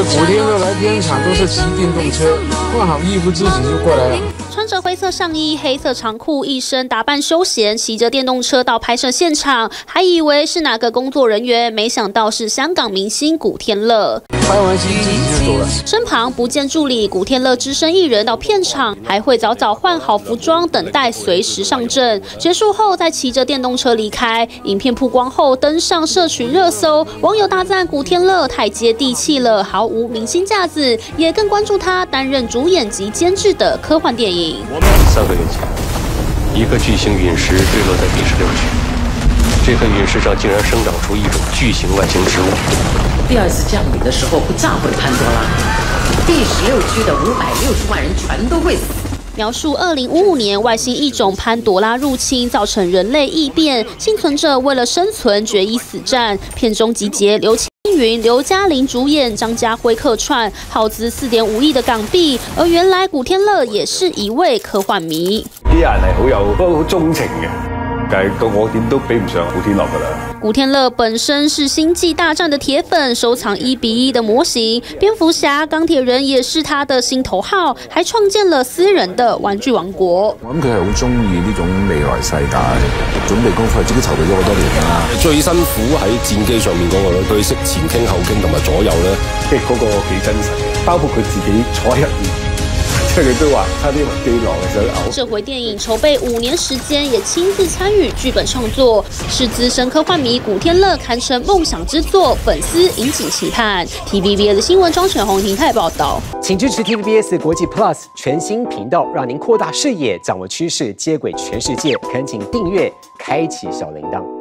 古天乐来片场都是骑电动车，换好衣服自己就过来了。 穿着灰色上衣、黑色长裤，一身打扮休闲，骑着电动车到拍摄现场，还以为是哪个工作人员，没想到是香港明星古天乐。 拍完戏自己就走了， 身旁不见助理，古天乐只身一人到片场，还会早早换好服装，等待随时上阵。结束后再骑着电动车离开。影片曝光后登上社群热搜，网友大赞古天乐太接地气了，毫无明星架子，也更关注他担任主演及监制的科幻电影。 3个月前，一个巨型陨石坠落在第16区，这颗陨石上竟然生长出一种巨型外星植物。 第2次降雨的时候不炸毁潘多拉，第16区的560万人全都会死。 描述2055年外星异种潘多拉入侵，造成人类异变，幸存者为了生存决一死战。片中集结刘青云、刘嘉玲主演，张家辉客串，耗资4.5亿的港币。而原来古天乐也是一位科幻迷。 啲人係好鍾情嘅，但係到我點都比唔上古天樂㗎啦。 古天樂本身是星際大戰的鐵粉，收藏1:1的模型，蝙蝠俠、鋼鐵人也是他的心頭號，還創建了私人的玩具王國。 我諗佢係好中意呢種未來世界，準備功夫自己籌備咗好多年啦。 最辛苦喺戰機上面嗰個咧，佢識前傾後傾同埋左右咧， 即係嗰個幾真實嘅，包括佢自己坐喺入面。佢都話差啲機狼想嘔。 這回電影籌備5年時間，也親自參與劇本創作，是資深科幻迷古天樂堪稱夢想之作，粉絲引頸期盼。TVBS 的新聞莊全紅婷泰報道。 請支持 TVBS 國際 Plus 全新頻道，讓您擴大視野，掌握趨勢，接軌全世界。懇請訂閱，開啟小鈴鐺。